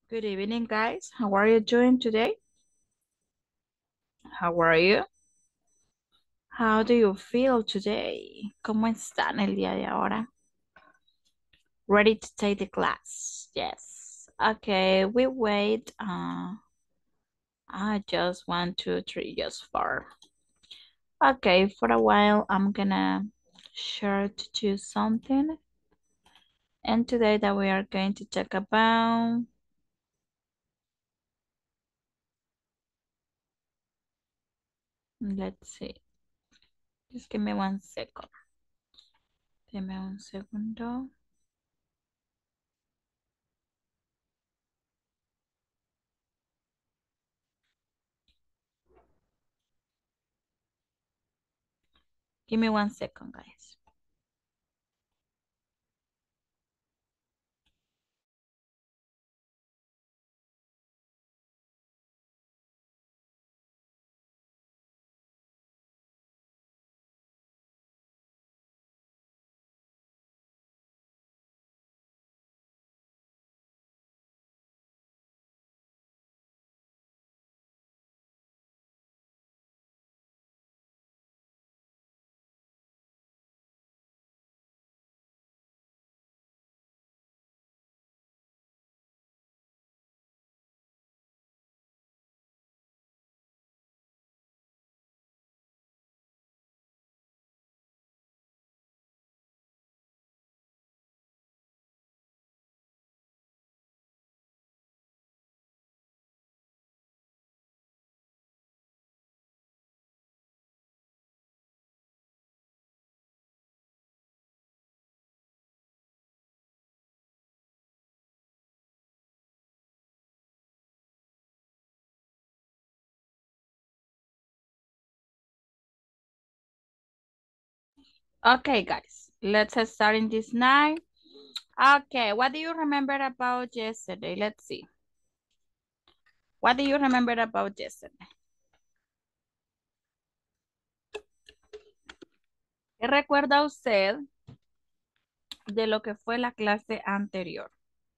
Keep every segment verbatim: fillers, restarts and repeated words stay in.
Good evening, guys. How are you doing today? How are you? How do you feel today? ¿Cómo están el día de ahora? Ready to take the class? Yes. Okay, we wait. Uh, I just one, two, three, just four. Okay, for a while, I'm gonna share to choose something. And today that we are going to talk about let's see. Just give me one second. Deme un segundo. Give me one second, guys. Okay, guys, let's start in this night. Okay, what do you remember about yesterday? Let's see. What do you remember about yesterday? ¿Qué recuerda usted de lo que fue la clase anterior?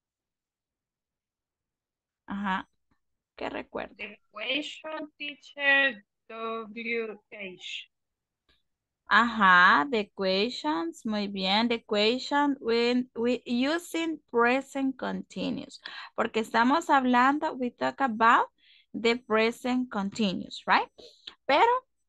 Ajá, ¿qué recuerda? The question teacher W H. Ajá, the questions, muy bien, the question when we using present continuous, porque estamos hablando, we talk about the present continuous, right? Pero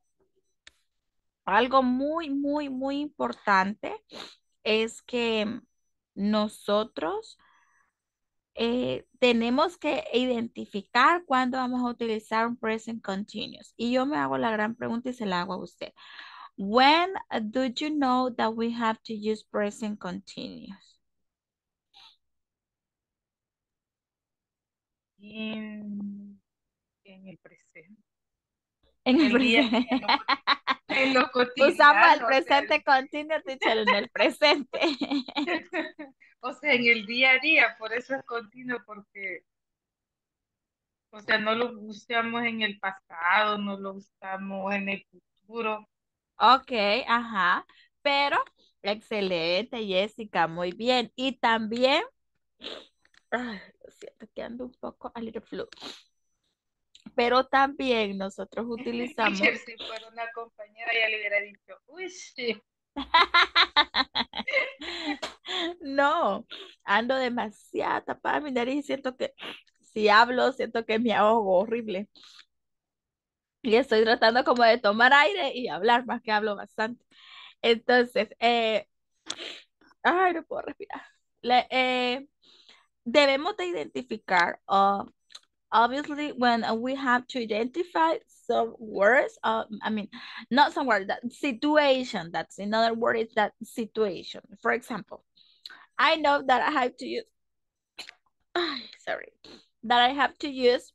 algo muy, muy, muy importante es que nosotros eh, tenemos que identificar cuándo vamos a utilizar un present continuous. Y yo me hago la gran pregunta y se la hago a usted. When do you know that we have to use present continuous? En, en el presente. En En el el día a presente. día, en lo, co- en lo Usamos el cotidiano, o sea, presente continuo, teacher, en el presente. o sea, en el día a día, por eso es continuo, porque, o sea, no lo usamos en el pasado, no lo usamos en el futuro. Ok, ajá. Pero, excelente, Jessica, muy bien. Y también, ay, lo siento que ando un poco a little flu. Pero también nosotros utilizamos. Teacher, si fuera una compañera, ya le hubiera dicho, uy, sí. No, ando demasiado tapada mi nariz y siento que si hablo, siento que me ahogo horrible. Y estoy tratando como de tomar aire y hablar más que hablo bastante. Entonces, eh, ay, no puedo respirar. Le- eh, debemos de identificar, uh, obviously, when uh, we have to identify some words, uh, I mean, not some word, that situation, that's another word is that situation. For example, I know that I have to use, ay, sorry, that I have to use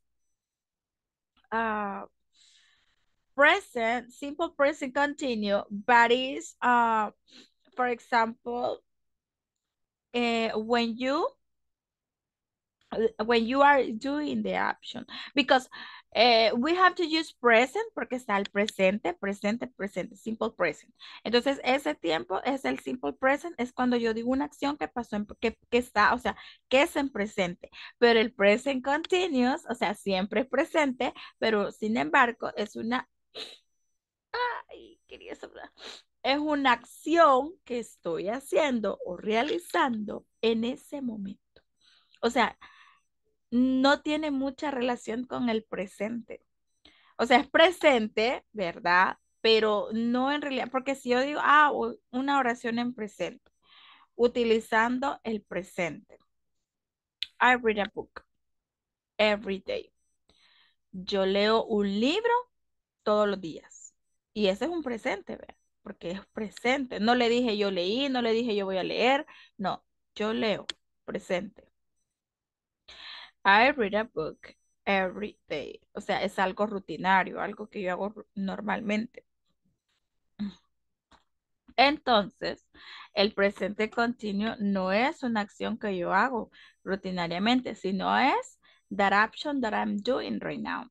uh, present, simple present continue, but is, uh, for example, uh, when you when you are doing the action, because uh, we have to use present porque está el presente, presente, presente, simple present. Entonces, ese tiempo es el simple present, es cuando yo digo una acción que pasó, en, que, que está, o sea, que es en presente, pero el present continuous, o sea, siempre es presente, pero sin embargo, es una, ay, quería saber, es una acción que estoy haciendo o realizando en ese momento. O sea, no tiene mucha relación con el presente. O sea, es presente, ¿verdad? Pero no en realidad, porque si yo digo, ah, u- una oración en presente, utilizando el presente. I read a book every day. Yo leo un libro todos los días. Y ese es un presente, ¿verdad? Porque es presente. No le dije yo leí, no le dije yo voy a leer. No, yo leo, presente. I read a book every day. O sea, es algo rutinario, algo que yo hago ru- normalmente. Entonces, el presente continuo no es una acción que yo hago rutinariamente, sino es that action that I'm doing right now.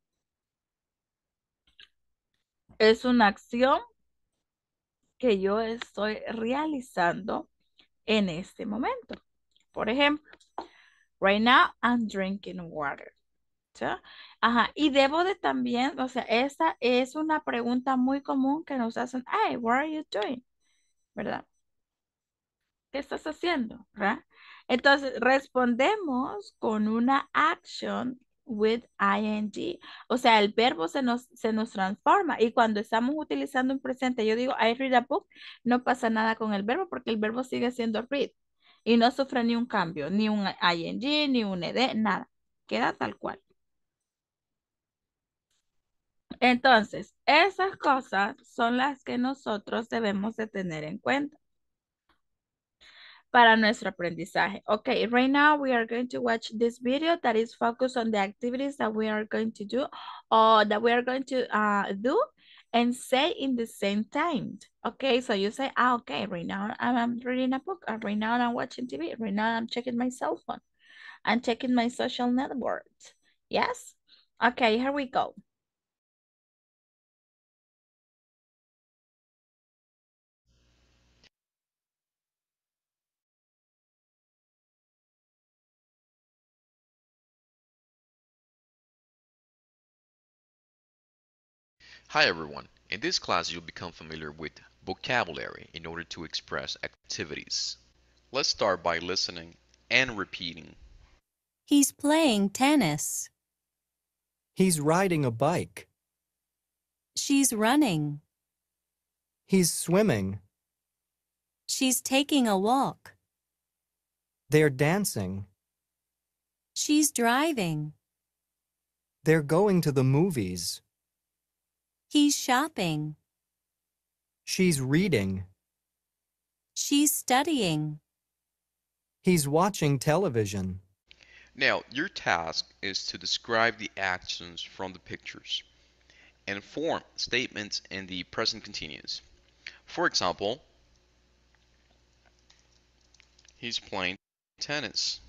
Es una acción que yo estoy realizando en este momento. Por ejemplo, right now I'm drinking water. ¿Sí? Ajá, y debo de también, o sea, esa es una pregunta muy común que nos hacen, hey, what are you doing? ¿Verdad? ¿Qué estás haciendo? ¿Verdad? Entonces, respondemos con una action with ing. O sea, el verbo se nos, se nos transforma. Y cuando estamos utilizando un presente, yo digo, I read a book, no pasa nada con el verbo porque el verbo sigue siendo read. Y no sufre ni un cambio, ni un ing, ni un ed, nada. Queda tal cual. Entonces, esas cosas son las que nosotros debemos de tener en cuenta para nuestro aprendizaje. Okay, right now we are going to watch this video that is focused on the activities that we are going to do or that we are going to uh, do and say in the same time. Okay, so you say, ah, okay, right now I'm, I'm reading a book, or right now I'm watching T V, right now I'm checking my cell phone, I'm checking my social networks. Yes? Okay, here we go. Hi everyone. In this class you'll become familiar with vocabulary in order to express activities. Let's start by listening and repeating. He's playing tennis. He's riding a bike. She's running. He's swimming. She's taking a walk. They're dancing. She's driving. They're going to the movies. He's shopping. She's reading. She's studying. He's watching television. Now, your task is to describe the actions from the pictures and form statements in the present continuous. For example, he's playing tennis.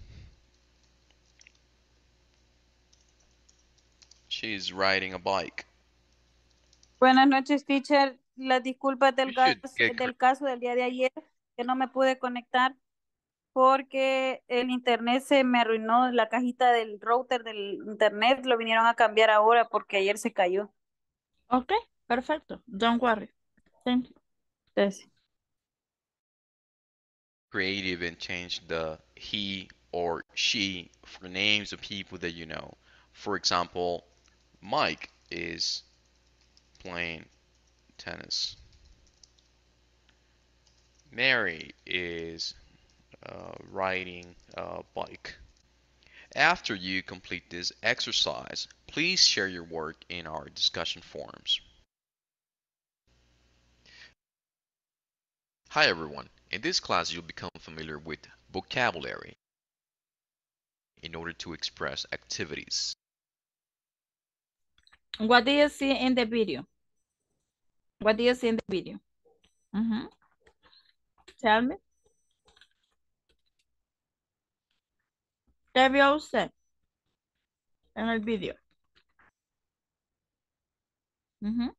She's riding a bike. Buenas noches, teacher. Las disculpas del, You should gas- get del caso del día de ayer, que no me pude conectar porque el internet se me arruinó, la cajita del router del internet lo vinieron a cambiar ahora porque ayer se cayó. Okay, perfecto. Don't worry. Thank you. Gracias. creative and change the he or she for names of people that you know. For example, Mike is playing tennis. Mary is uh, riding a bike. After you complete this exercise, please share your work in our discussion forums. Hi everyone. In this class you'll become familiar with vocabulary in order to express activities. What do you see in the video? What do you see in the video? Mhm. Tell me. ¿Qué vio usted en el video? Ujú,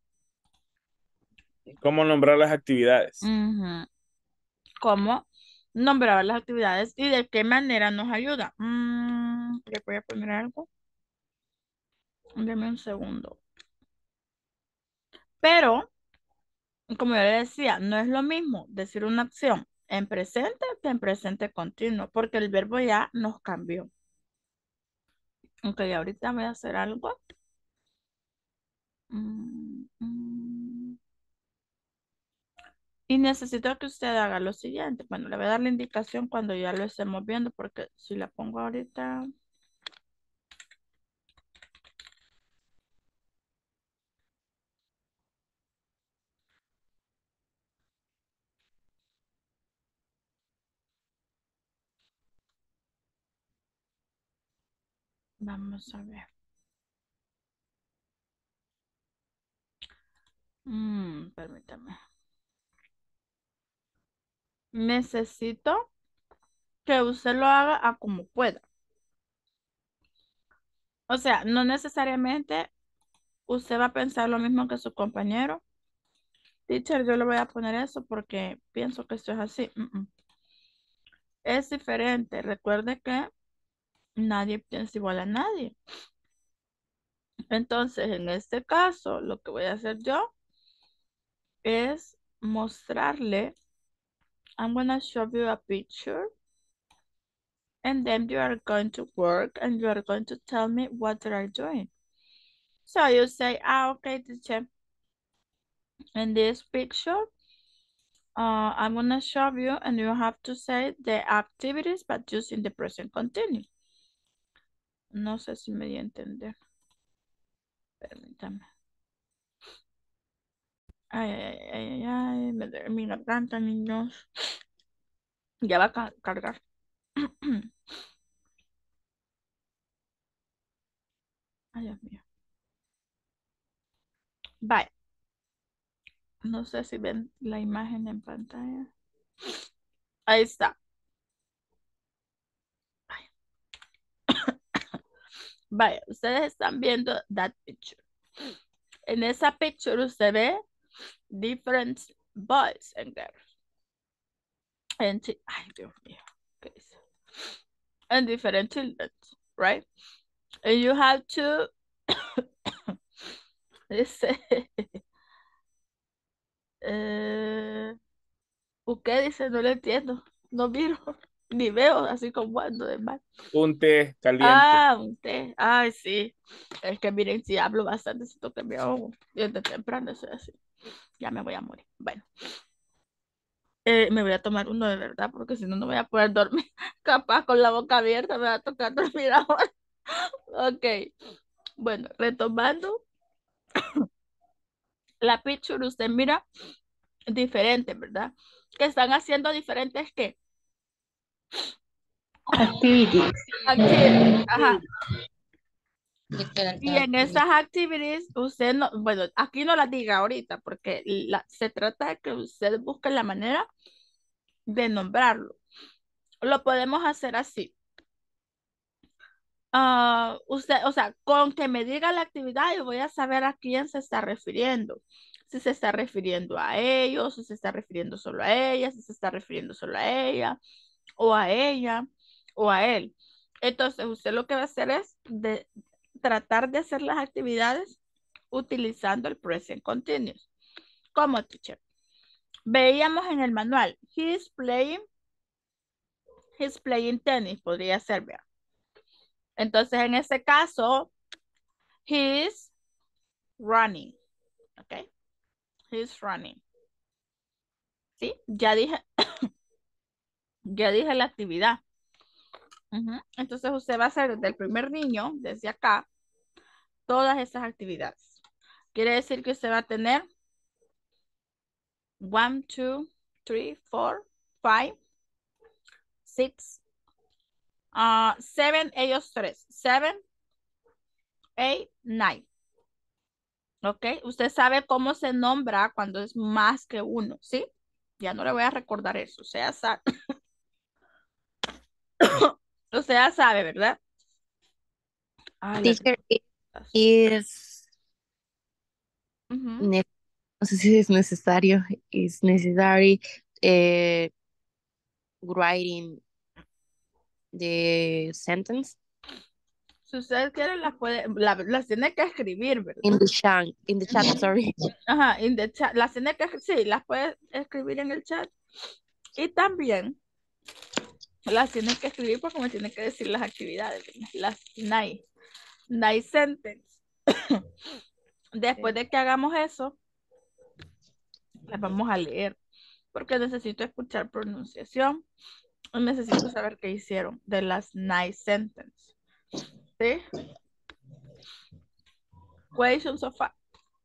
¿Cómo nombrar las actividades? ujú. ¿Cómo nombrar las actividades y de qué manera nos ayuda? Mm, le voy a poner algo. Deme un segundo. Pero, como yo le decía, no es lo mismo decir una acción en presente que en presente continuo, porque el verbo ya nos cambió. Ok, ahorita voy a hacer algo. Mm, mm. Y necesito que usted haga lo siguiente. Bueno, le voy a dar la indicación cuando ya lo estemos viendo, porque si la pongo ahorita, vamos a ver. Mm, permítame. Necesito que usted lo haga a como pueda. O sea, no necesariamente usted va a pensar lo mismo que su compañero. Teacher, yo le voy a poner eso porque pienso que esto es así. Mm, mm. Es diferente. Recuerde que nadie piensa igual a nadie. Entonces, en este caso, lo que voy a hacer yo es mostrarle. I'm gonna show you a picture. And then you are going to work and you are going to tell me what you are doing. So you say, ah, okay, teacher. In this picture, uh, I'm gonna show you and you have to say the activities, but using the present continuous. No sé si me di a entender. Permítame. Ay, ay, ay, ay, ay, me duele mi garganta, niños. Ya va a ca- cargar. Ay, Dios mío. Vaya. No sé si ven la imagen en pantalla. Ahí está. Vaya, ustedes están viendo that picture. En esa picture usted ve different boys and girls. And chi- ay, Dios mío. ¿Qué dice? And different children, right? And you have to dice eh, ¿qué dice? No lo entiendo. No miro, ni veo, así como ando de mal. Un té caliente. Ah, un té. Ay, sí. Es que miren, si hablo bastante, siento que me ahogo. Desde temprano soy así. Ya me voy a morir. Bueno. Eh, me voy a tomar uno de verdad, porque si no, no voy a poder dormir. Capaz con la boca abierta me va a tocar dormir ahora. Ok. Bueno, retomando la picture, usted mira diferente, ¿verdad? Que están haciendo diferentes, ¿qué? Activities. Activities. Ajá. Diferente Y en esas activities, usted no, bueno, aquí no las diga ahorita, porque la- se trata de que usted busque la manera de nombrarlo. Lo podemos hacer así. Ah, usted, o sea, con que me diga la actividad, yo voy a saber a quién se está refiriendo. Si se está refiriendo a ellos, si se está refiriendo solo a ella, si se está refiriendo solo a ella, o a ella, o a él. Entonces, usted lo que va a hacer es de tratar de hacer las actividades utilizando el present continuous. ¿Cómo, teacher? Veíamos en el manual, he's playing, he's playing tennis, podría ser, vea. Entonces, en este caso, he's running, ¿ok? He's running. ¿Sí? Ya dije, ya dije la actividad. Ujú. Entonces, usted va a hacer desde el primer niño, desde acá, todas esas actividades. Quiere decir que usted va a tener one, two, three, four, five, six, uh, seven, ellos tres. Seven, eight, nine. ¿Ok? Usted sabe cómo se nombra cuando es más que uno, ¿sí? Ya no le voy a recordar eso. O sea, sa- O sea, sabe, ¿verdad? Ah, la Teacher i- respuesta. is, Ujú. ne- no sé si es necesario, is necessary, eh, writing the sentence Si ustedes quieren, las puede, la- las tiene que escribir, in ¿verdad? the chat, in the chat, sorry. Ajá, in the chat. Las tiene que, sí, las puede escribir en el chat. Y también las tiene que escribir porque me tiene que decir las actividades, ¿verdad? Las nice, nice sentence. Después de que hagamos eso, las vamos a leer porque necesito escuchar pronunciación y necesito saber qué hicieron de las nice sentence. ¿Sí? Questions of fact.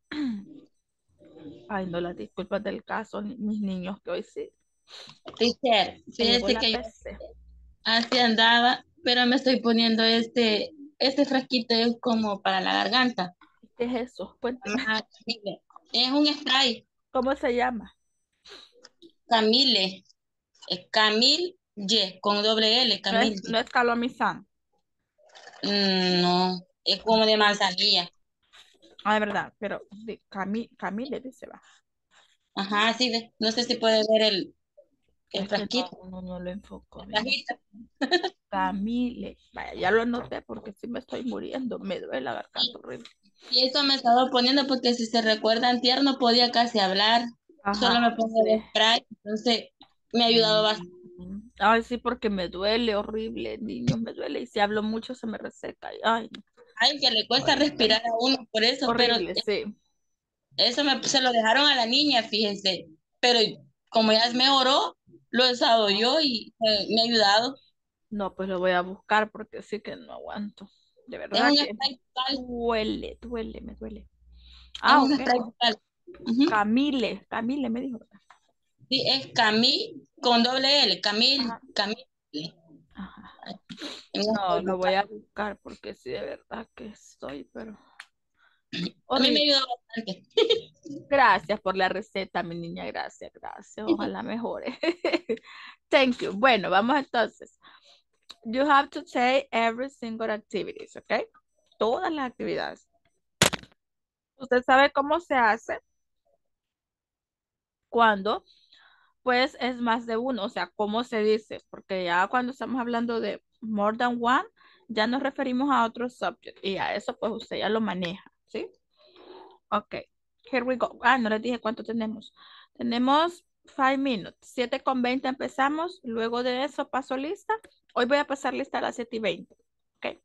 Ay, no, las disculpas del caso, ni- mis niños que hoy sí. Teacher, Me llevó fíjese la que yo P C. así andaba, pero me estoy poniendo este, este frasquito es como para la garganta. ¿Qué es eso? Cuénteme. Ah, mire, es un spray, ¿Cómo se llama? Camille, es Camille Y, con doble L, No es, Camille no Y. es calomizán. Mm, no, es como de manzanilla. Ah, de verdad, pero de Cami, Camille dice va. Ajá, sí, ve. No sé si puede ver el, el Es que no, frasquito, no, no lo enfoco la bien. cajita. Camille. Vaya, ya lo anoté porque sí me estoy muriendo. Me duele la garganta Y, horrible. y eso me he estado poniendo porque si se recuerdan, tierno no podía casi hablar, solo me Ajá, pongo sí. el spray, entonces me ha ayudado bastante. Mm. Ay, sí, porque me duele horrible, niños, me duele. Y si hablo mucho se me reseca. y- Ay, no, Ay, que le cuesta horrible. respirar a uno por eso, pero Horrible, sí. eso me, se lo dejaron a la niña, fíjense. Pero como ya me oró, lo he usado yo y eh, me ha ayudado. No, pues lo voy a buscar porque sí que no aguanto. De Es verdad un que spray total, duele, duele, me duele. es Ah, un ok. spray total. Ujú. Camille, Camille me dijo. ¿Verdad? Sí, es Camille con doble L, Camille, Ajá, Camille. ajá. En un No, spray lo voy bucal. a buscar porque sí, de verdad que estoy, pero A mí me horrible. ayudó bastante. Gracias por la receta, mi niña. Gracias, gracias. Ojalá mejore. Thank you. Bueno, vamos entonces. You have to take every single activities, ¿ok? Todas las actividades. Usted sabe cómo se hace cuando, pues, es más de uno. O sea, cómo se dice. Porque ya cuando estamos hablando de more than one, ya nos referimos a otro subject. Y a eso, pues, usted ya lo maneja, ¿sí? Ok, here we go. Ah, no les dije cuánto tenemos. Tenemos five minutes. siete con veinte empezamos. Luego de eso paso lista. Hoy voy a pasar lista a las siete y veinte. Ok.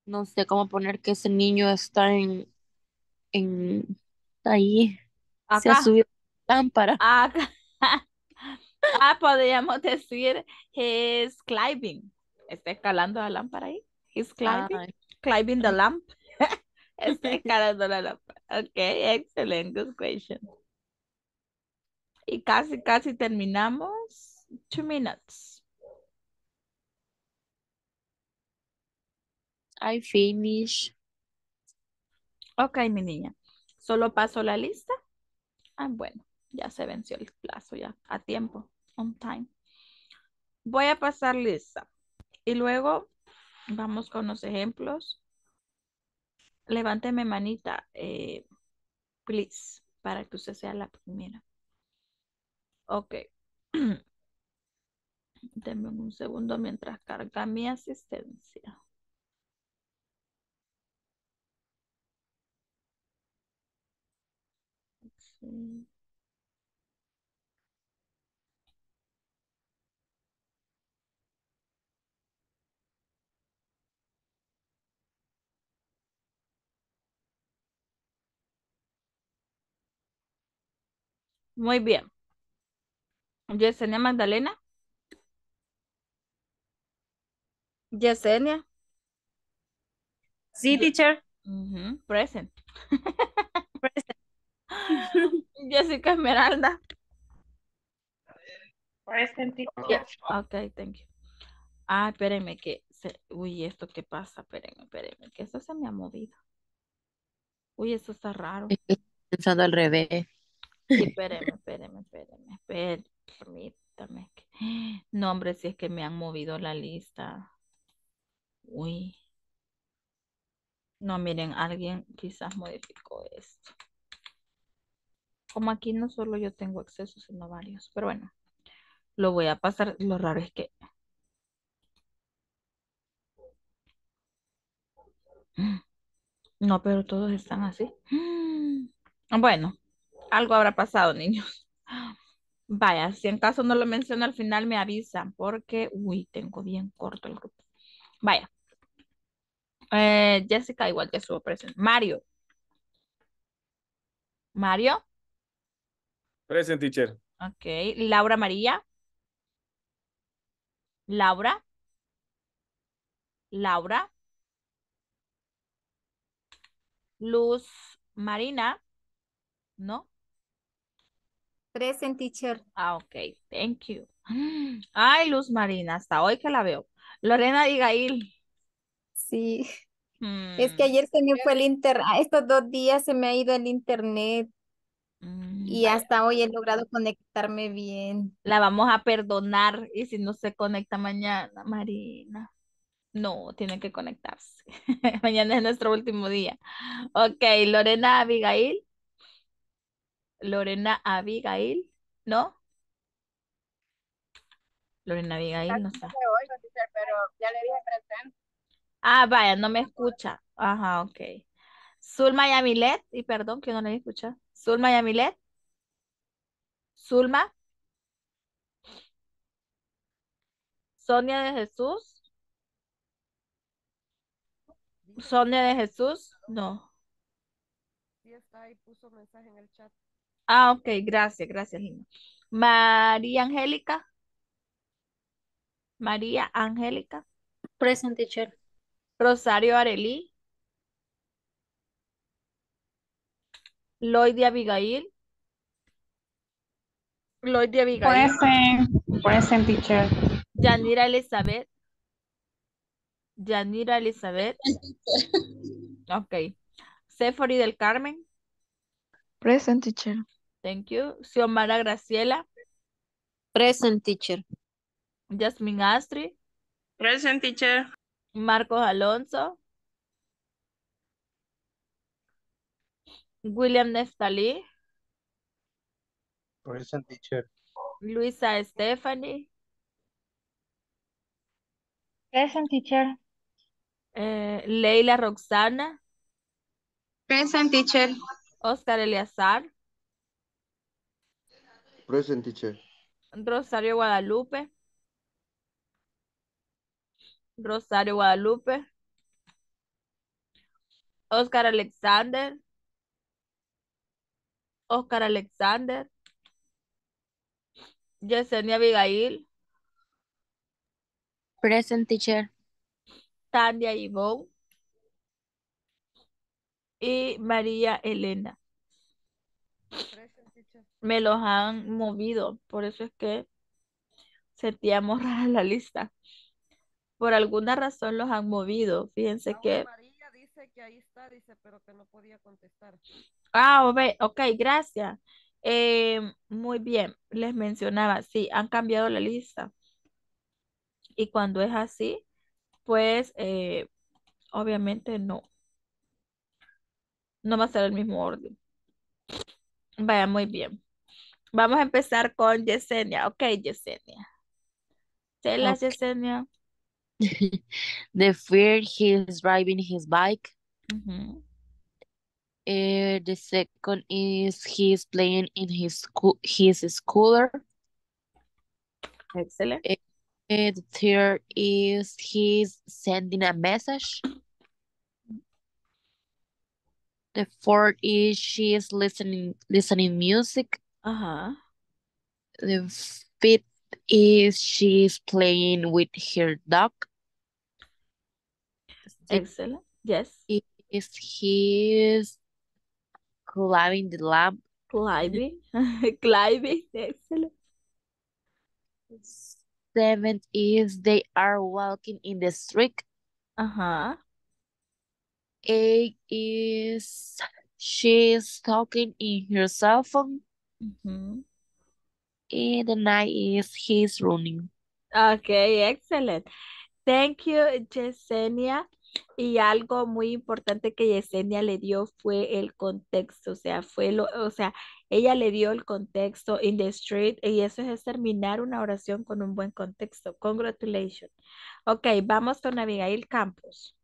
No sé cómo poner que ese niño está en, en, ahí, se ha Acá. subido a la lámpara. Acá. Ah, podríamos decir he's climbing. Está escalando la lámpara ahí. He's climbing. Ay, Climbing the lamp. Está escalando la lámpara. Ok, excellent. Good question. Y casi, casi terminamos. Two minutes. I finish. Ok, mi niña. Solo paso la lista. Ah, bueno, ya se venció el plazo, ya a tiempo. On time. Voy a pasar lista. Y luego vamos con los ejemplos. Levánteme manita, eh, please, para que usted sea la primera. Ok. Denme un segundo mientras carga mi asistencia. Sí. Muy bien. Yesenia Magdalena. Yesenia. Sí, Ye- teacher. Ujú, present. Present. Jessica Esmeralda. Present Ye- teacher. Ok, thank you. Ah, espérenme que se... Uy, ¿esto qué pasa? Espérenme, espérenme, que eso se me ha movido. Uy, eso está raro. Estoy pensando al revés. Sí, espérenme, espérenme, espérenme, espérenme, permítame. que- No, hombre, si es que me han movido la lista. Uy, no, miren, alguien quizás modificó esto. Como aquí no solo yo tengo acceso, sino varios. Pero bueno, lo voy a pasar. Lo raro es que... No, pero todos están así. Bueno, algo habrá pasado, niños. Vaya, si en caso no lo menciono al final, me avisan porque, uy, tengo bien corto el grupo. Vaya. Eh, Jessica igual que estuvo presente. Mario. Mario. Present teacher. Ok. Laura María. Laura. Laura. Luz Marina. ¿No? Present teacher. Ah, ok. Thank you. Ay, Luz Marina, hasta hoy que la veo. Lorena Abigail. Sí, es que Hmm, ayer se me fue el internet, estos dos días se me ha ido el internet mm, y vaya. hasta hoy he logrado conectarme bien. La vamos a perdonar y si no se conecta mañana, Marina. No, tiene que conectarse. Mañana es nuestro último día. Ok, Lorena Abigail. Lorena Abigail. ¿No? Lorena Abigail no está. Ah, vaya, no me escucha. Ajá, ok. Zulma Yamilet. Y perdón que no le escucha. Zulma Yamilet. Zulma. Sonia de Jesús. Sonia de Jesús. No. Ah, ok, gracias, gracias, Lina. María Angélica. María Angélica. Present teacher. Rosario Arelí. Lloyd de Abigail. Lloyd de Abigail. Present. Present teacher. Yanira Elizabeth. Yanira Elizabeth. Ok. Sephori del Carmen. Present teacher. Thank you. Xiomara Graciela. Present teacher. Jasmine Astrid. Present teacher. Marcos Alonso. William Neftalí. Present teacher. Luisa Stephanie. Present teacher. eh, Leila Roxana. Present teacher. Oscar Eleazar. Present teacher. Rosario Guadalupe. Rosario Guadalupe. Oscar Alexander. Oscar Alexander. Yesenia Abigail. Present teacher. Tania Ivonne. Y María Elena. Present teacher. Me los han movido, por eso es que sentíamos rara la lista. Por alguna razón los han movido. Fíjense Aún que... María dice que ahí está, dice, pero que no podía contestar. Ah, ok, ok, gracias. Eh, muy bien, les mencionaba, sí, han cambiado la lista. Y cuando es así, pues eh, obviamente no, no va a ser el mismo orden. Vaya, muy bien. Vamos a empezar con Yesenia. Ok, Yesenia. Tell us, Okay. Yesenia. The first, he is driving his bike. Ujú. Uh, the second is he is playing in his school, his scooter. Excellent. Uh, the third is he's sending a message. The fourth is she is listening listening music. Ajá. The fifth is she's playing with her dog. The Excellent. Yes. sixth is he's climbing the lamp. Climbing. Climbing. Excellent. Seventh is they are walking in the street. Ajá. Eight is she's talking in her cell phone. Ujú. And the nine is he's running. Ok, excelente. Thank you, Yesenia. Y algo muy importante que Yesenia le dio fue el contexto, o sea, fue lo, o sea, ella le dio el contexto in the street y eso es terminar una oración con un buen contexto. Congratulations. Ok, vamos con Abigail Campos.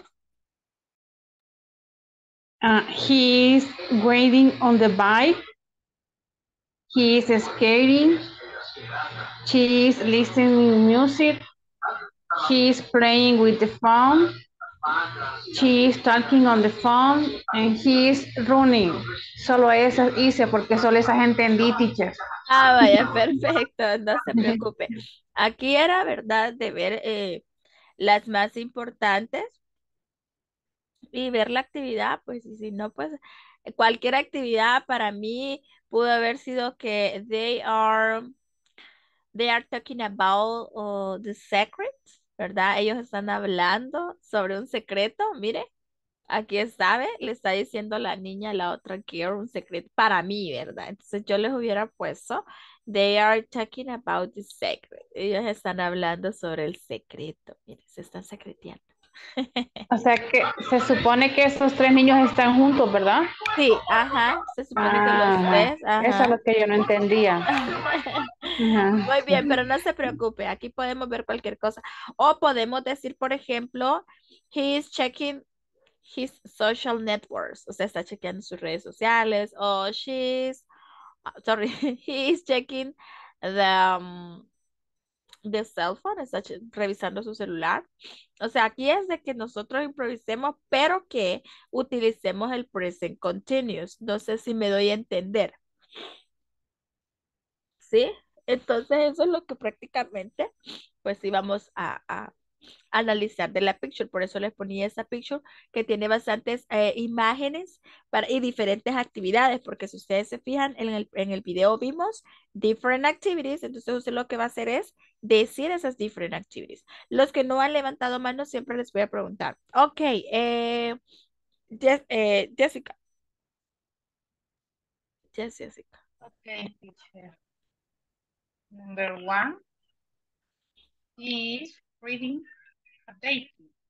Uh, he is waiting on the bike. He is skating. She is listening music. He is playing with the phone. She is talking on the phone. And he is running. Solo esa hice porque solo esa gente entendí, teacher. Ah, vaya, perfecto, no se preocupe. Aquí era verdad de ver eh, las más importantes y ver la actividad, pues, y si no, pues, cualquier actividad para mí pudo haber sido que they are, they are talking about uh, the secret, ¿verdad? Ellos están hablando sobre un secreto, mire, aquí está, ¿ve? Le está diciendo la niña a la otra que era un secreto para mí, ¿verdad? Entonces yo les hubiera puesto, they are talking about the secret. Ellos están hablando sobre el secreto, mire, se están secreteando. O sea que se supone que esos tres niños están juntos, ¿verdad? Sí, ajá, se supone que los Ah, tres, eso es ajá. lo que yo no entendía. Ajá. Muy bien, pero no se preocupe, aquí podemos ver cualquier cosa. O podemos decir, por ejemplo, he is checking his social networks, o sea, está chequeando sus redes sociales, o she's, ah, sorry, he is checking the, um, the cell phone, está che- revisando su celular. O sea, aquí es de que nosotros improvisemos, pero que utilicemos el present continuous. No sé si me doy a entender. ¿Sí? Entonces eso es lo que prácticamente, pues sí vamos a, a analizar de la picture. Por eso les ponía esa picture que tiene bastantes eh, imágenes para, y diferentes actividades, porque si ustedes se fijan en el, en el video vimos different activities, entonces usted lo que va a hacer es decir esas different activities. Los que no han levantado manos siempre les voy a preguntar. Ok, eh, Jess- eh, Jessica. Jessica. Okay, teacher. Number one, he is reading a paper.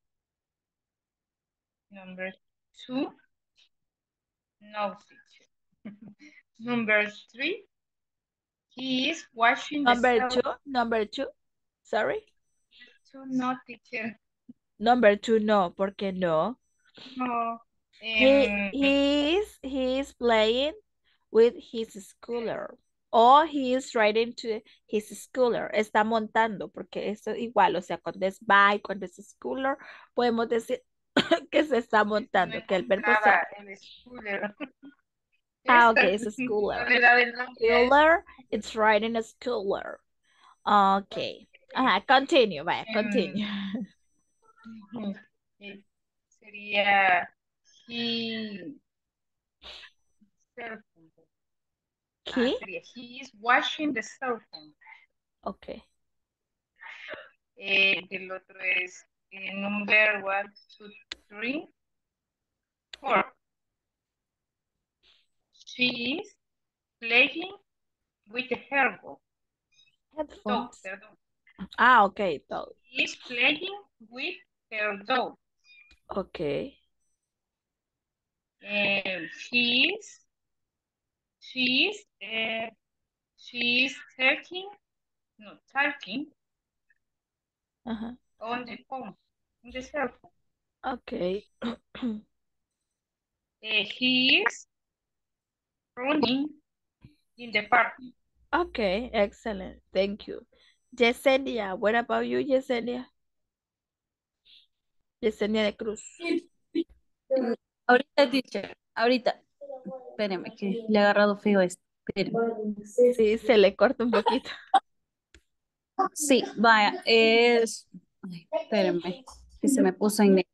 Number two, no, teacher. Number three, he is watching the Number cell. two, number two, sorry. Two, no, teacher. Number two, no, ¿por qué no? No. He, Um, he is, he is playing with his schooler. O he is riding to his schooler. Está montando, porque eso es igual, o sea, cuando es bike, cuando es schooler, podemos decir que se está montando, No que el verbo sea. encontraba el scooter. Ah, Esta, okay, it's a no schooler. le daba el nombre a eso. Schooler, it's riding a schooler. Okay. Ajá, continue, vaya, continue. Em, eh, sería he cell phone. Ah, ¿Qué? sería he is watching the cell phone. Okay. Eh, el otro es eh, number one, two, three, four. She is playing with her dog. Dog, Headphones. perdón. Ah, okay, dog. She is playing with her dog. Okay. And she is, she is, uh, she is talking, no, talking Ajá. on the phone, on the cell phone. Okay. Uh, he is running in the park. Okay, excellent. Thank you. Yesenia, what about you, Yesenia? Yesenia de Cruz. Mm, Ahorita, teacher, ahorita. Espéreme, que le he agarrado feo esto. Espéreme. Sí, se le corta un poquito. Sí, vaya, es... Ay, espéreme, que se me puso en...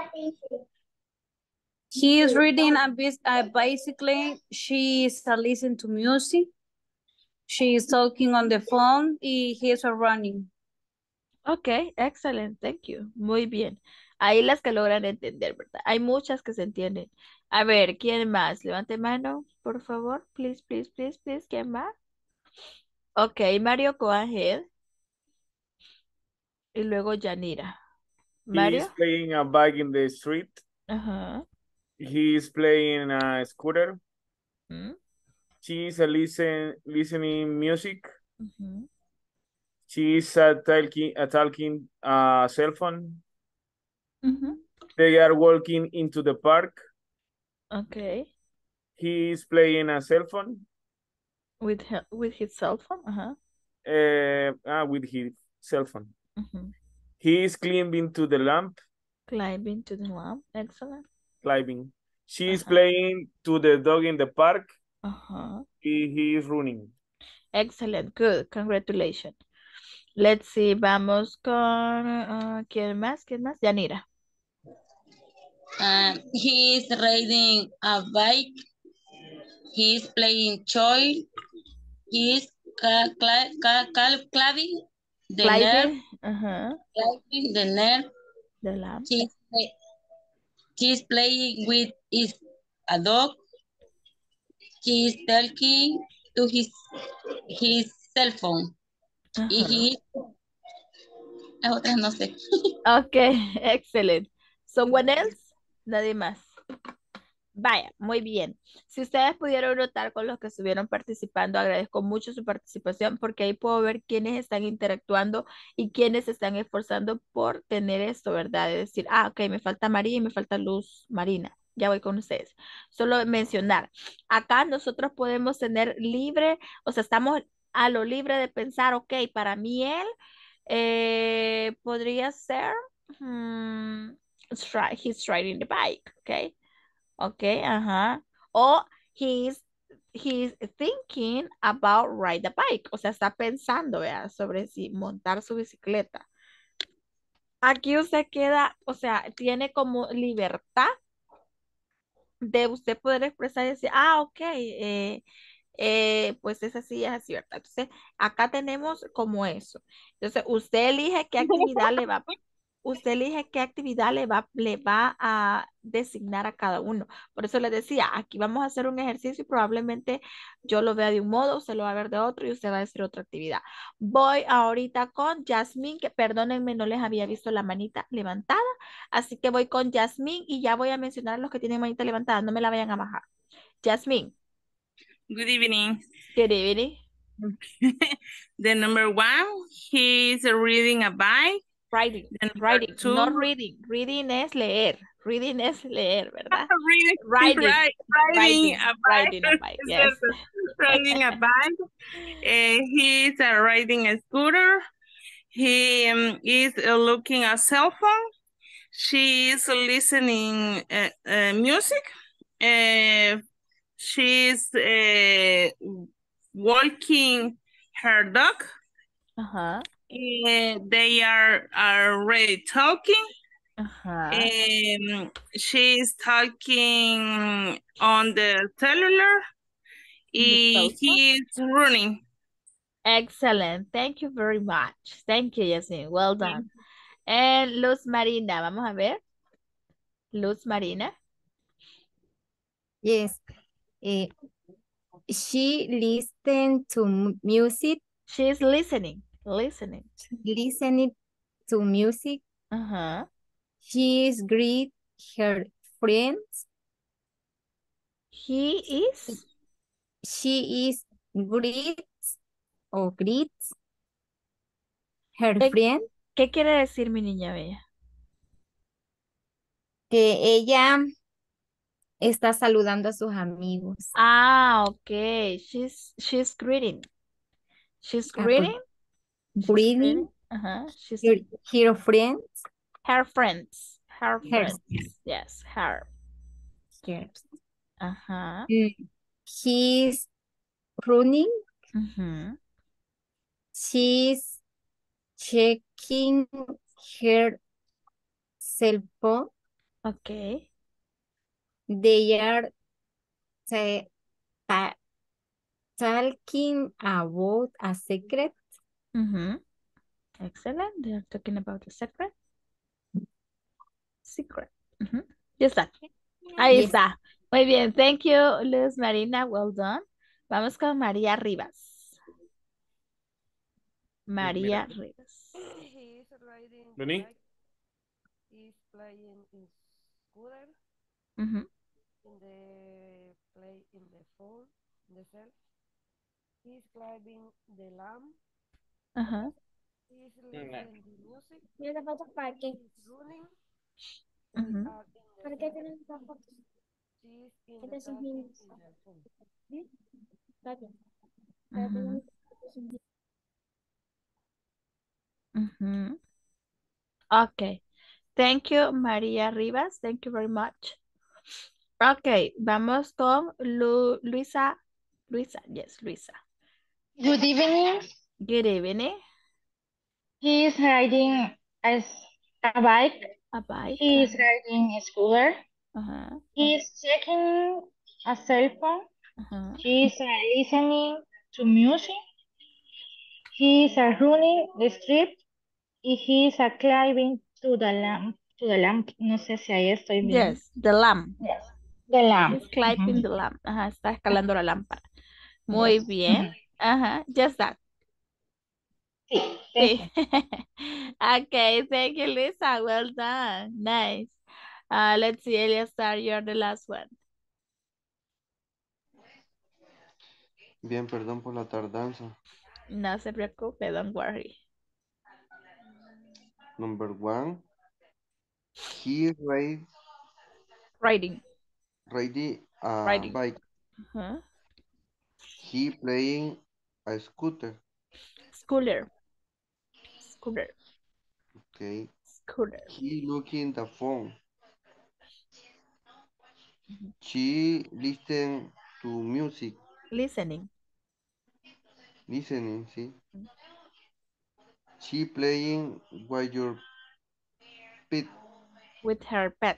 He is reading a, bis- a bicycle. She is uh, listening to music. She is talking on the phone. Y he is uh, running. Ok, excelente, thank you. Muy bien. Ahí las que logran entender, ¿verdad? Hay muchas que se entienden. A ver, ¿quién más? Levante mano, por favor. Please, please, please, please. ¿Quién más? Ok, Mario, go ahead. Y luego Yanira. He is Mario. playing a bike in the street. Ajá. He is playing a scooter. Mm, She is a listen, listening music. ujú, She is a talking a talking uh, cell phone. ujú. They are walking into the park. Ok. He is playing a cell phone. With, he- with his cell phone. Ajá. Uh, ah, with his cell phone. Ujú. He is climbing to the lamp. Climbing to the lamp. Excellent. Climbing. She is Ajá. playing to the dog in the park. Ajá. He, he is running. Excellent. Good. Congratulations. Let's see. Vamos con... ah, ¿quién más? ¿Quién más? Yanira. Um, he is riding a bike. He is playing toy. He is ca cla ca cal claving the nerve. Climbing. Ajá. Claving the nerve. The lamp. She's, she's playing with his a dog. He's talking to his his cell phone. Y Ajá. he, las otras no sé. Ok, excelente. ¿Someone else? Nadie más. Vaya, muy bien. Si ustedes pudieron notar con los que estuvieron participando, agradezco mucho su participación porque ahí puedo ver quiénes están interactuando y quiénes se están esforzando por tener esto, ¿verdad? De decir, ah, ok, me falta María y me falta Luz Marina. Ya voy con ustedes. Solo mencionar, acá nosotros podemos tener libre, o sea, estamos a lo libre de pensar, ok, para mí él eh, podría ser, hmm, it's ri- he's riding the bike, ok. Ok, ajá. O he's, he's thinking about ride the bike. O sea, está pensando, vea, sobre si montar su bicicleta. Aquí usted queda, o sea, tiene como libertad de usted poder expresar y decir, ah, ok, eh, eh, pues es así, es así, ¿verdad? Entonces, acá tenemos como eso. Entonces, usted elige qué actividad le va, usted elige qué actividad le va, le va a designar a cada uno. Por eso le decía, aquí vamos a hacer un ejercicio y probablemente yo lo vea de un modo, usted lo va a ver de otro y usted va a decir otra actividad. Voy ahorita con Jasmine, que perdónenme, no les había visto la manita levantada, así que voy con Jasmine y ya voy a mencionar a los que tienen manita levantada, no me la vayan a bajar. Jasmine. Good evening. Good evening. The number one, he's reading a bike. Writing, The number writing, two, no reading. Reading es leer. Reading es leer, ¿verdad? reading, Writing, right, riding writing, a bike. riding a bike, yes. Riding a bike. Uh, he's uh, riding a scooter. He um, is uh, looking a cell phone. She is listening uh, uh, music. Uh, she's uh, walking her dog. Uh-huh. Uh, they are already talking. Uh-huh. Um, she's talking on the cellular. The Y he's running. Excellent. Thank you very much. Thank you, Yasmin. Well done. And Luz Marina, vamos a ver. Luz Marina. Yes. Eh, she listen to m- music, She's listening. Listening. listening to music. Uh-huh. She is greet her friends. He is. She is greets o greets her ¿Qué, friend. qué quiere decir mi niña bella? Que ella está saludando a sus amigos. Ah, okay. She's she's greeting. She's Ah, pues, greeting. She's greeting greeting. Uh-huh. She's her, her friends. her friends. Her Hers. friends. Yes, her. Hers. Uh-huh. Mm, He's running. Mm-hmm. She's checking her cell phone. Okay. They are ta- ta- talking about a secret. Mm-hmm. Excellent. They're talking about the secret. Secret. Ujú. Ya está. Ahí Yes. está. Muy bien. Thank you, Luz Marina. Well done. Vamos con María Rivas. María Rivas. He is riding the Vení. bike. He's playing in scooter. Ujú. In the play in the phone, in the cell. He's climbing the lamp. Ajá. He's listening to music. Yo te falta parque. He's running. They Ujú. are in the ¿Para qué cell. tienes dos fotos? She's in the Estos son talking míos. in her phone. Está bien. Pero Ujú. tenemos fotos en- Ujú. Okay. Thank you, María Rivas. Thank you very much. Okay, vamos con Lu- Luisa. Luisa, yes, Luisa. Good evening. Good evening. He is riding a, s- a bike. A bike. He is riding a scooter. Ajá, He is checking a cell phone. ajá. He is uh, listening to music. He is uh, running the street. Y he is uh, climbing to the lamp. To the lamp. No sé si ahí estoy bien. Yes, the lamp. Yes. The lamp. He's climbing Ujú. the lamp. Ajá, está escalando la lámpara. Muy Yes. bien. Ujú. Ajá, just that. Sí, thank Sí. you. Okay, thank you, Lisa. Well done. Nice. Uh, let's see, Eliasar, you're the last one. Bien, perdón por la tardanza. No se preocupe, don't worry. Number one, he ride, Riding. riding a Riding. bike. Ajá. He playing a scooter. Scooter. Scooter. Okay. Scooter. He looking the phone. Ujú. She listen to music. Listening. Listening, sí. Ujú. She playing with your pet. With her pet.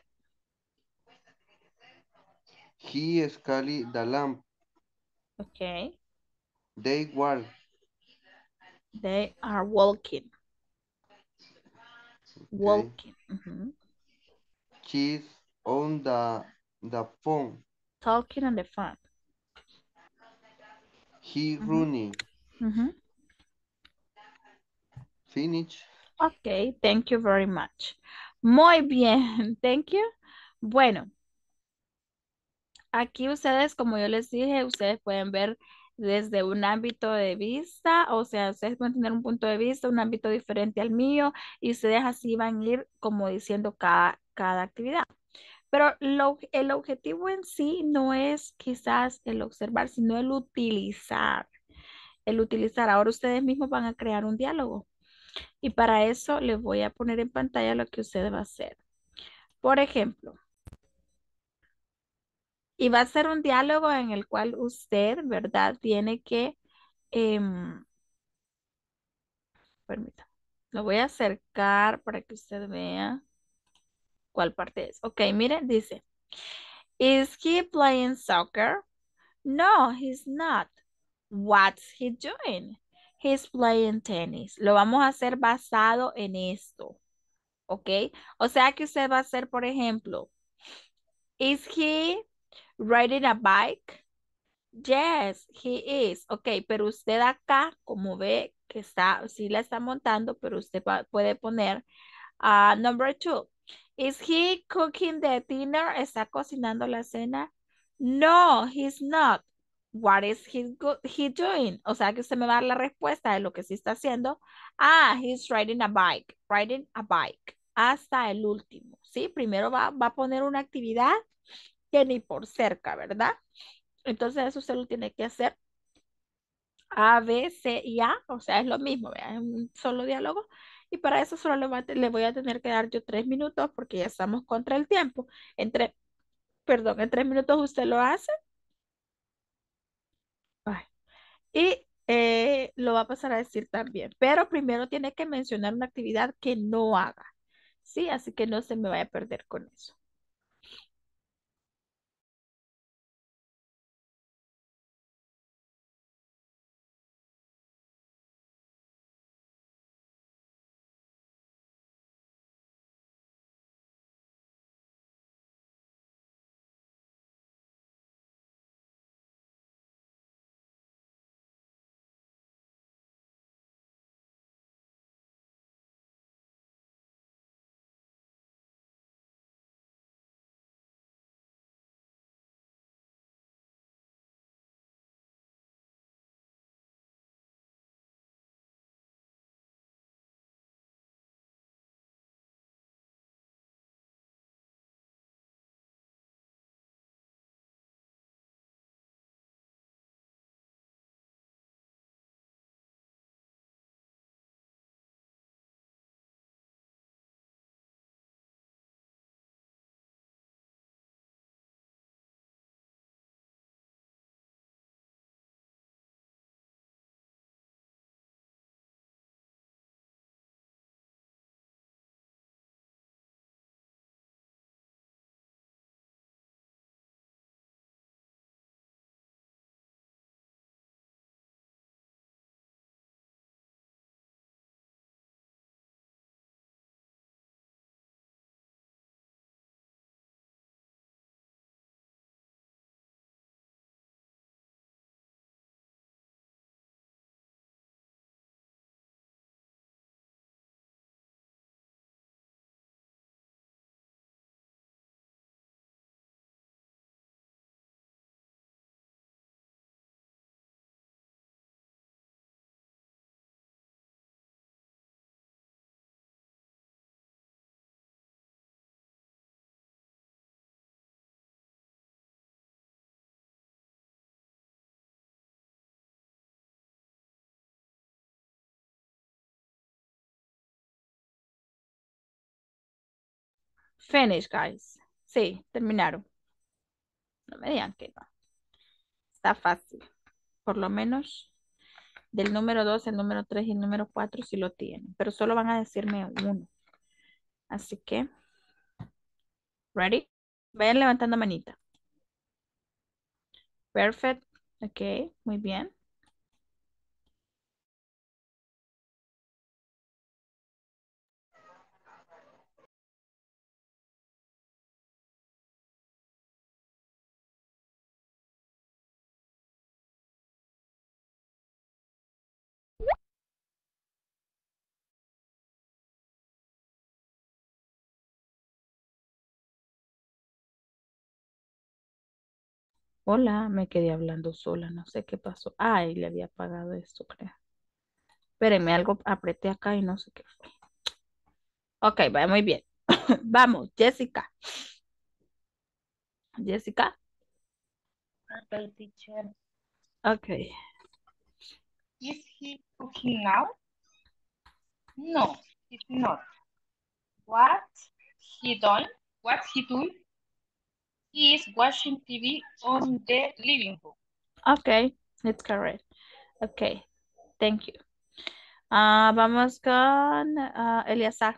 He scally the lamp. Okay. They walk. They are walking. Okay. Walking. Ujú. She's on the the phone. Talking on the phone. He Ujú. running. Ujú. Finish. Ok, thank you very much. Muy bien, thank you. Bueno, aquí ustedes, como yo les dije, ustedes pueden ver desde un ámbito de vista, o sea, ustedes pueden tener un punto de vista, un ámbito diferente al mío, y ustedes así van a ir como diciendo cada, cada actividad. Pero lo- el objetivo en sí no es quizás el observar, sino el utilizar. El utilizar. Ahora ustedes mismos van a crear un diálogo. Y para eso les voy a poner en pantalla lo que usted va a hacer. Por ejemplo, y va a ser un diálogo en el cual usted, ¿verdad? Tiene que, em, permítame, lo voy a acercar para que usted vea cuál parte es. Ok, miren, dice, ¿Is he playing soccer? No, he's not. What's he doing? He's playing tennis. Lo vamos a hacer basado en esto, ¿ok? O sea que usted va a hacer, por ejemplo, ¿Is he riding a bike? Yes, he is. Ok, pero usted acá, como ve que está, sí la está montando, pero usted va- puede poner ah, number two. Is he cooking the dinner? ¿Está cocinando la cena? No, he's not. What is he, go- he doing? O sea que usted me va a dar la respuesta de lo que sí está haciendo. Ah, he's riding a bike. Riding a bike. Hasta el último. ¿Sí? Primero va, va a poner una actividad que ni por cerca, ¿verdad? Entonces eso se lo tiene que hacer A, B, C y A, o sea, es lo mismo, ¿verdad? Es un solo diálogo. Y para eso solo le, va a te- le voy a tener que dar yo tres minutos porque ya estamos contra el tiempo. En tres, perdón, en tres minutos usted lo hace. Ay, y eh, lo va a pasar a decir también. Pero primero tiene que mencionar una actividad que no haga. Sí, así que no se me vaya a perder con eso. Finish, guys. Sí, terminaron. No me digan que no. Está fácil. Por lo menos del número dos, el número tres y el número cuatro sí lo tienen, pero solo van a decirme uno. Así que, ready? Vayan levantando manita. Perfect. Ok, muy bien. Hola, me quedé hablando sola, no sé qué pasó. Ay, le había apagado esto, creo. Espérenme, algo apreté acá y no sé qué fue. Ok, va muy bien. Vamos, Jessica. Jessica. Okay, teacher. Ok. Is he cooking now? No, he's not. What he done? What's he doing? He is watching T V on the living room. Okay, it's correct. Okay, thank you. Ah, vamos con ah, Eliazar.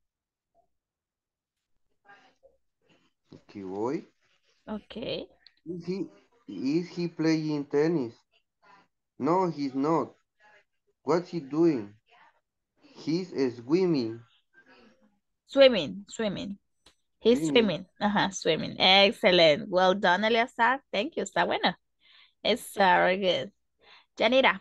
Aquí voy. Okay. Is he, is he playing tennis? No, he's not. What's he doing? He's swimming. Swimming, swimming. He's Swimming. swimming. Ajá, swimming. Excellent. Well done, Eliazar. Thank you. Está bueno. It's very good. Yanira.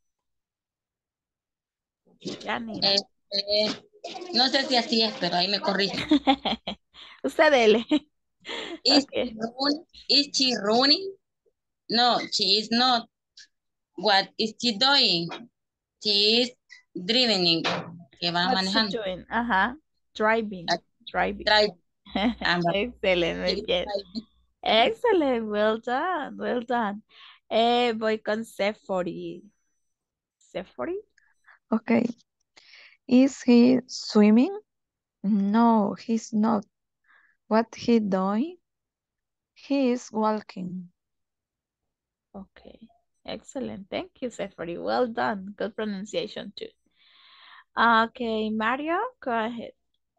Yanira. Este, no sé si así es, pero ahí me corrige. Usted dele. Is Okay. she running? Is she running? No, she is not. What is she doing? She is driving. Que va What's she manejando. doing? Ajá. Driving. Ah, Driving. Drive. Anda. Excellent. Muy She is bien. driving. Excellent. Well done. Well done. Eh, voy con Sephori. Sephori? Okay. Is he swimming? No, he's not. What he doing? He is walking. Okay. Excellent. Thank you, Sephori. Well done. Good pronunciation too. Okay, Mario, go ahead.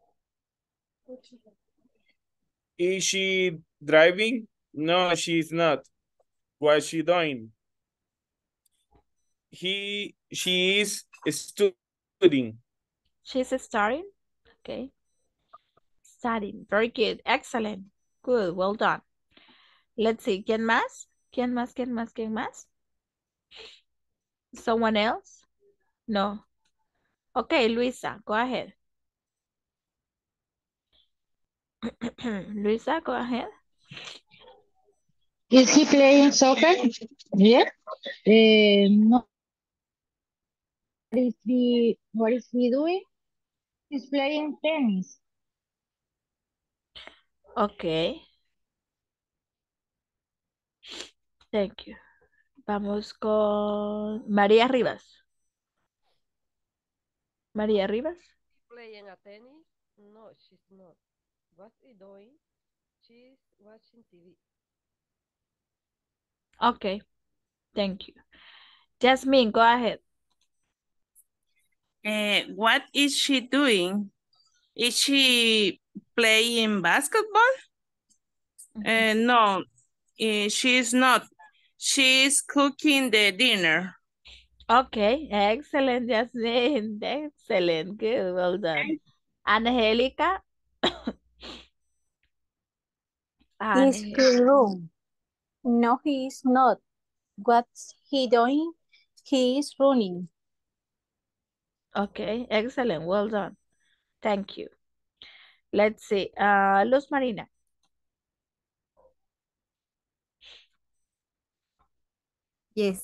Is she driving? No, she's not. What's she doing? He, she is studying. She's starting. Okay. Studying. Very good. Excellent. Good. Well done. Let's see. ¿Quién más? ¿Quién más? ¿Quién más? ¿Quién más? Someone else? No. Okay, Luisa, go ahead. Luisa, go ahead. Is he playing soccer? Yeah. Eh, no. What is he, what is he doing? He's playing tennis. Okay. Thank you. Vamos con María Rivas. María Rivas. Playing a tennis? No, she's not. What's he doing? She's watching T V. Okay. Thank you. Jasmine, go ahead. Uh, what is she doing? Is she playing basketball? Uh, no, uh, she's not. She's cooking the dinner. Okay. Excellent, Jasmine. Excellent. Good. Well done. Angélica. Is he Angélica. room? No, he is not. What's he doing? He is running. Okay. Excellent. Well done. Thank you. Let's see. Uh, Luz Marina. Yes.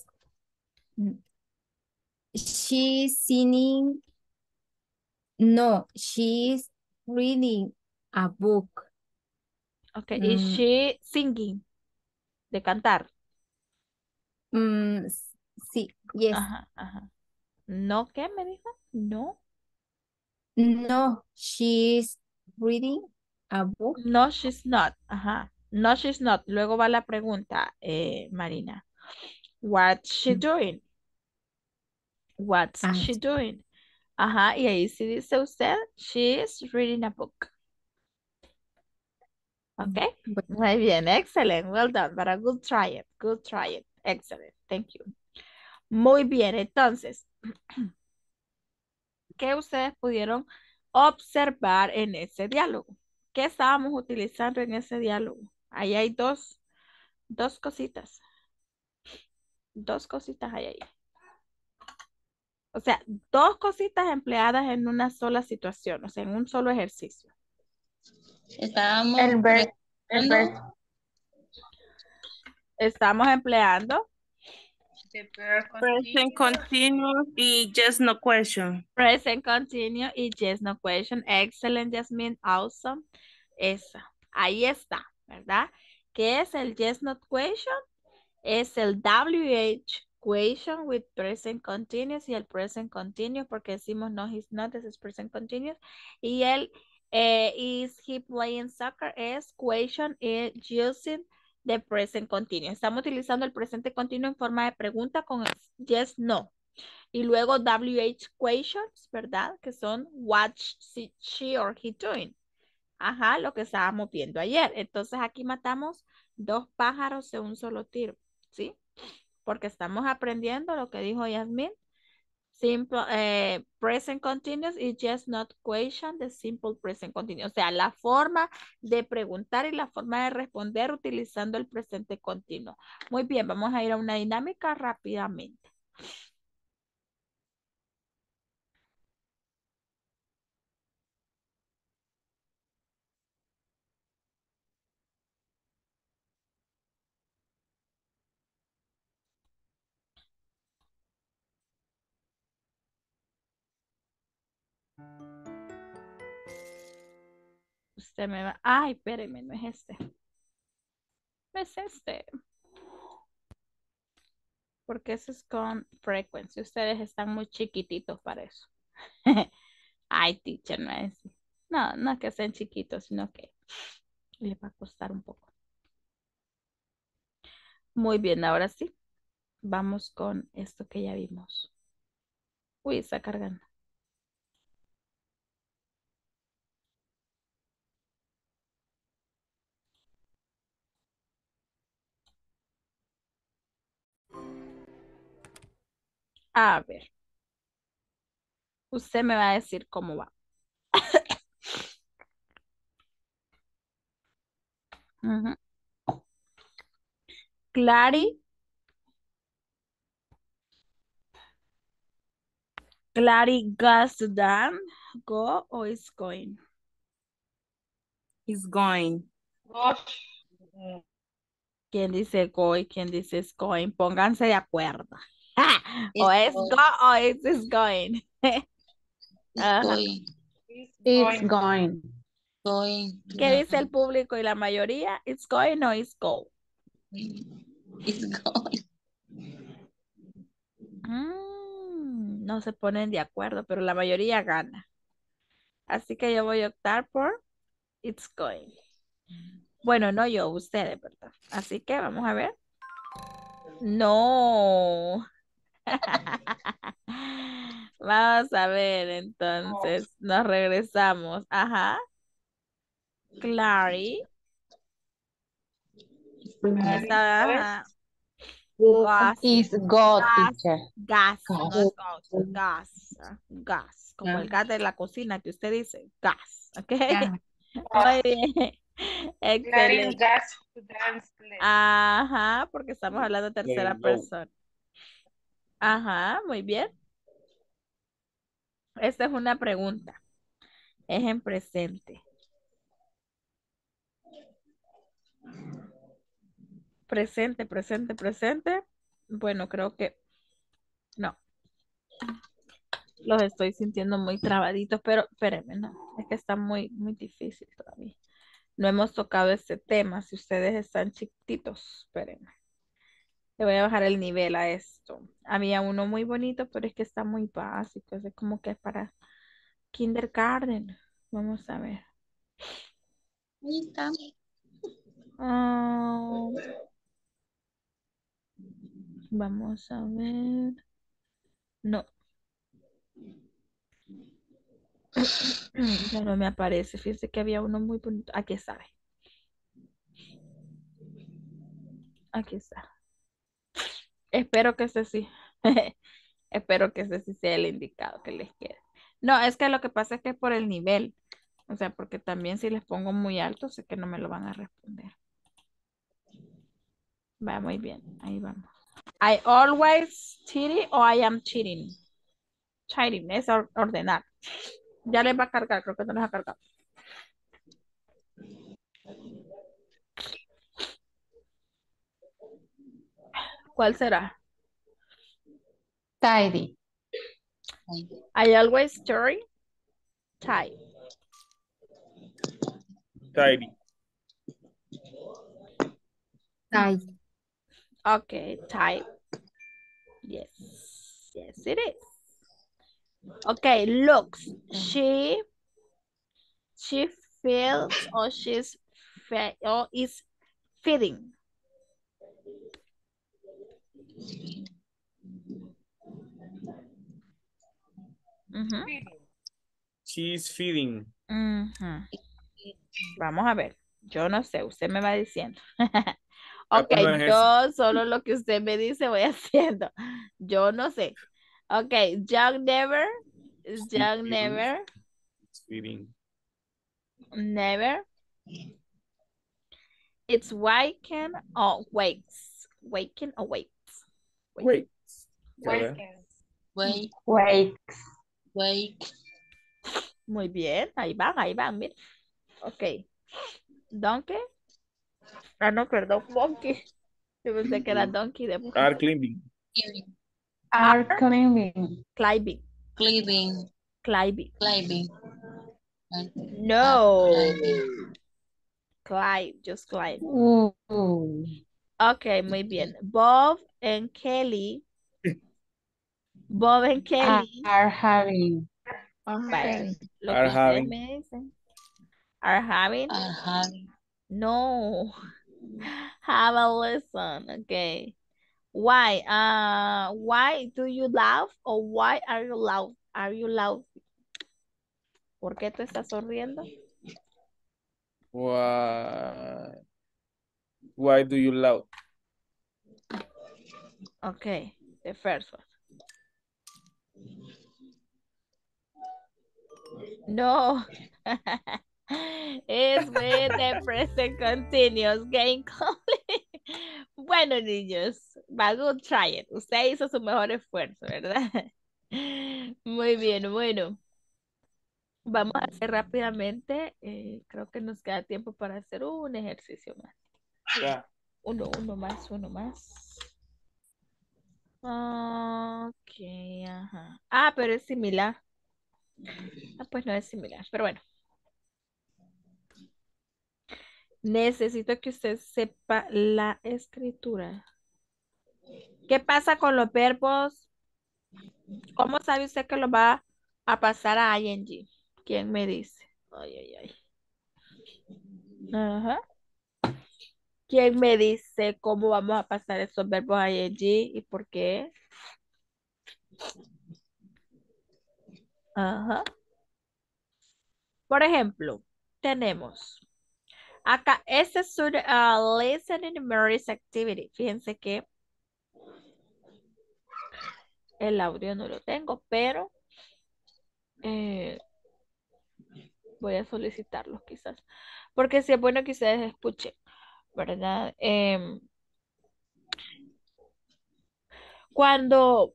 She's singing. No, she's reading a book. Okay. Is Mm, she singing? De cantar. mm, s- sí, yes. Ajá, ajá. ¿No qué me dijo? No. No, she's reading a book. No, she's not. Ajá. No, she's not. Luego va la pregunta, eh, Marina. What's she doing? What's Ah, she doing? Ajá, y ahí sí dice usted, she is reading a book. Okay. bueno, Muy bien, excellent. Well done, but a good try it. Good try it. Excellent. Thank you. Muy bien, entonces, ¿qué ustedes pudieron observar en ese diálogo? ¿Qué estábamos utilizando en ese diálogo? Ahí hay dos, dos cositas. Dos cositas hay ahí. O sea, dos cositas empleadas en una sola situación, o sea, en un solo ejercicio. Estábamos El ver, el ver, preguntando. Estamos empleando The verb Present continuous. continuous y just no question. present continuous y yes, no question. Excellent, Jasmine. Awesome. Esa. Ahí está, ¿verdad? ¿Qué es el yes, not question? Es el W H question with present continuous y el present continuous porque decimos no, he's not, ese es present continuous. Y el Eh, is he playing soccer? Es question is using the present continuous. Estamos utilizando el presente continuo en forma de pregunta con yes, no. Y luego W H questions, ¿verdad? Que son what she, she or he doing. Ajá, lo que estábamos viendo ayer. Entonces aquí matamos dos pájaros de un solo tiro, ¿sí? Porque estamos aprendiendo lo que dijo Yasmin. Simple, eh, present continuous y just not question, the simple present continuous. O sea, la forma de preguntar y la forma de responder utilizando el presente continuo. Muy bien, vamos a ir a una dinámica rápidamente. Usted me va... Ay, espéreme, no es este. No es este. Porque eso es con frequency. Ustedes están muy chiquititos para eso. Ay, teacher, no es. No, no es que sean chiquitos, sino que les va a costar un poco. Muy bien, ahora sí. Vamos con esto que ya vimos. Uy, está cargando. A ver. Usted me va a decir cómo va. Ujú. Clary. Clary goes to dance. Go or is going? Is going. Gosh. ¿Quién dice go y quién dice is going? Pónganse de acuerdo. O Is es going. go o es is going. Is Ajá. going. It's going. Going. to ¿Qué dice the- el público y la mayoría? It's going o is go. Is going. Mm, no se ponen de acuerdo, pero la mayoría gana. Así que yo voy a optar por it's going. Bueno, no yo, ustedes, ¿verdad? Así que vamos a ver. No. Vamos a ver, entonces nos regresamos. Ajá. Clary. Esa, ajá. Gas. Is go, Gas. teacher. Gas. Gas. No es gas. Gas. ah, Gas. Como el gas de la cocina que usted dice. Gas. ¿Ok? Muy bien. Clarín Excelente. gas to dance play. Ajá, porque estamos hablando de tercera Then go. persona. Ajá, muy bien. Esta es una pregunta. Es en presente. Presente, presente, presente. Bueno, creo que no. Los estoy sintiendo muy trabaditos, pero espérenme, no. Es que está muy, muy difícil todavía. No hemos tocado este tema. Si ustedes están chiquititos, espérenme. Le voy a bajar el nivel a esto. Había uno muy bonito, pero es que está muy básico. Es como que es para kindergarten. Vamos a ver. Ahí está. Ah, vamos a ver. No. Ya no me aparece. Fíjense que había uno muy bonito. Aquí está. Aquí está. Espero que ese sí. Espero que ese sí sea el indicado que les quede. No, es que lo que pasa es que es por el nivel. O sea, porque también si les pongo muy alto, sé que no me lo van a responder. Va muy bien. Ahí vamos. I always cheating o I am cheating. Cheating es or- ordenar. Ya les va a cargar, creo que no les ha cargado. ¿Cuál será? Tidy. I always story. Type. Tidy. Ay, Okay, type. Yes. Yes, it is. Okay, looks. She She feels or she's fe or is feeding. Ujú, She's feeding. ujú. Vamos a ver. Yo no sé, usted me va diciendo. Ah, Ok, pues no es eso. yo solo lo que usted me dice voy haciendo. Yo no sé. Ok, Young Never. Is She's Young feeding. Never. She's feeding. Never. It's waken or wakes. Waken or wakes. Wait. Wake. Wait, Wait. wait. Muy bien, ahí van, ahí van, mira. Ok. Donkey. Ah, no, perdón, monkey. Yo pensé que era donkey de mujer. Are climbing. Are cleaning. Climbing. Climbing, Climbing. climbing. No. Climb, just climb. Ooh. Ok, muy bien. Bob and Kelly. Bob and Kelly. Are having. Vaya, lo que Are ustedes having. me dicen. Are having. Are having. No. Have a lesson. Okay. Why? Uh, why do you laugh or why are you laugh? Are you laughing? ¿Por qué tú estás sonriendo? Why? Why do you laugh? Okay, the first one. No. It's with the present continuous game complete. Bueno, niños, va a try it. Usted hizo su mejor esfuerzo, ¿verdad? Muy bien, bueno. Vamos a hacer rápidamente. eh, creo que nos queda tiempo para hacer un ejercicio más. Yeah. Uno, uno más, uno más. Ok, ajá. Ah, pero es similar. Ah, pues no es similar, pero bueno. Necesito que usted sepa la escritura. ¿Qué pasa con los verbos? ¿Cómo sabe usted que lo va a pasar a ing? ¿Quién me dice? Ay, ay, ay. Ajá. ¿Quién me dice cómo vamos a pasar esos verbos a ing y por qué? Ajá. Por ejemplo, tenemos acá, este es un uh, listening memories activity. Fíjense que el audio no lo tengo, pero eh, voy a solicitarlo quizás. Porque sí es bueno que ustedes escuchen, ¿verdad? Em, cuando,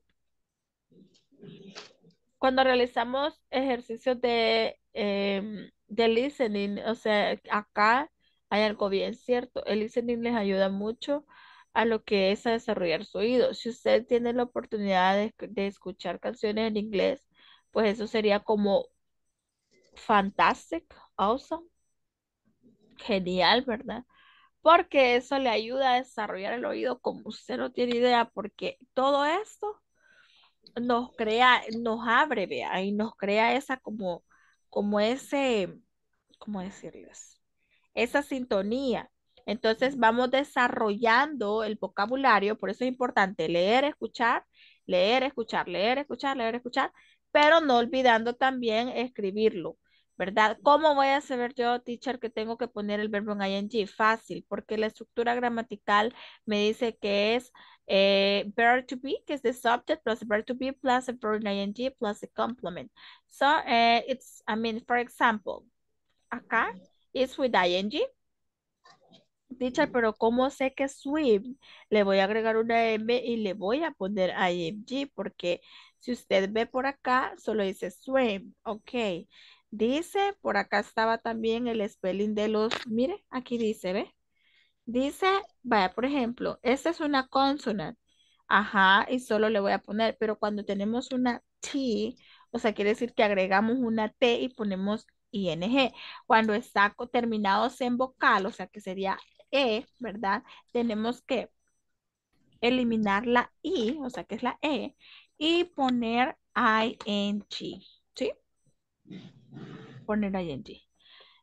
cuando realizamos ejercicios de, em, de listening, o sea, acá hay algo bien cierto. El listening les ayuda mucho a lo que es a desarrollar su oído. Si usted tiene la oportunidad de, de escuchar canciones en inglés, pues eso sería como fantastic, awesome, genial, ¿verdad? Porque eso le ayuda a desarrollar el oído como usted no tiene idea, porque todo esto nos crea, nos abre, vea, y nos crea esa como, como ese, ¿cómo decirles? Esa sintonía. Entonces vamos desarrollando el vocabulario, por eso es importante leer, escuchar, leer, escuchar, leer, escuchar, leer, escuchar, pero no olvidando también escribirlo, ¿verdad? ¿Cómo voy a saber yo, teacher, que tengo que poner el verbo en ing? Fácil, porque la estructura gramatical me dice que es eh, verb to be, que es the subject, plus the verb to be, plus the verb in ing, plus the complement. So, eh, it's, I mean, for example, acá is with ing. Teacher, pero ¿cómo sé que swim? Le voy a agregar una M y le voy a poner ing, porque si usted ve por acá, solo dice swim. Ok. Dice, por acá estaba también el spelling de los, mire, aquí dice, ¿ve? Dice, vaya, por ejemplo, esta es una consonant. Ajá, y solo le voy a poner, pero cuando tenemos una T, o sea, quiere decir que agregamos una T y ponemos ing. Cuando está co- terminados en vocal, o sea, que sería E, ¿verdad? Tenemos que eliminar la I, o sea, que es la E, y poner ing, ¿sí? Poner ing.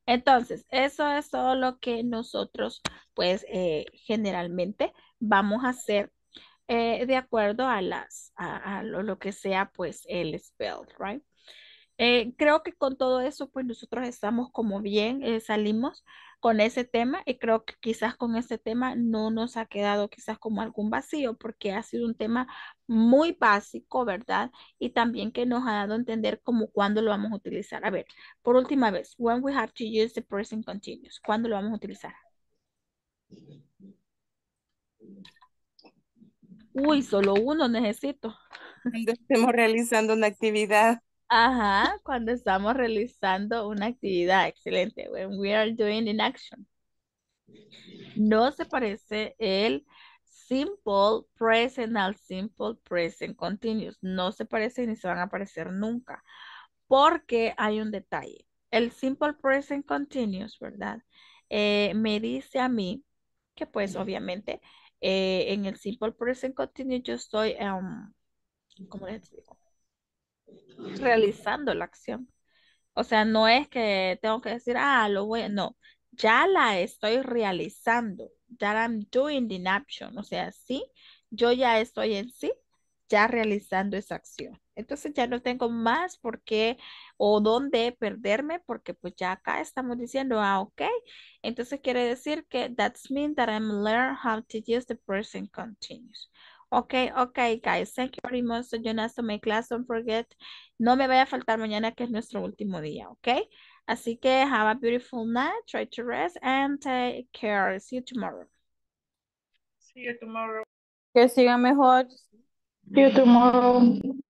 Entonces, eso es todo lo que nosotros, pues, eh, generalmente vamos a hacer eh, de acuerdo a las, a, a lo, lo que sea, pues, el spell, right? Eh, creo que con todo eso, pues nosotros estamos como bien, eh, salimos con ese tema y creo que quizás con ese tema no nos ha quedado quizás como algún vacío porque ha sido un tema muy básico, ¿verdad? Y también que nos ha dado a entender como cuándo lo vamos a utilizar. A ver, por última vez, when we have to use the present continuous, ¿cuándo lo vamos a utilizar? Uy, solo uno necesito. Cuando estemos realizando una actividad. Ajá, cuando estamos realizando una actividad, excelente. When we are doing in action. No se parece el simple present al simple present continuous. No se parece ni se van a parecer nunca. Porque hay un detalle. El simple present continuous, ¿verdad? Eh, me dice a mí que pues obviamente eh, en el simple present continuous yo estoy, um, ¿cómo les digo? Realizando la acción. O sea, no es que tengo que decir, ah, lo voy a, no, ya la estoy realizando, that I'm doing the action. O sea, sí, yo ya estoy en sí, ya realizando esa acción. Entonces ya no tengo más por qué o dónde perderme, porque pues ya acá estamos diciendo, ah, ok. Entonces quiere decir que that's mean that I'm learn how to use the present continuous. Okay, okay, guys. Thank you very much for joining us to my class. Don't forget, no me vaya a faltar mañana que es nuestro último día, ¿ok? Así que have a beautiful night. Try to rest and take care. See you tomorrow. See you tomorrow. Que siga mejor. See you tomorrow.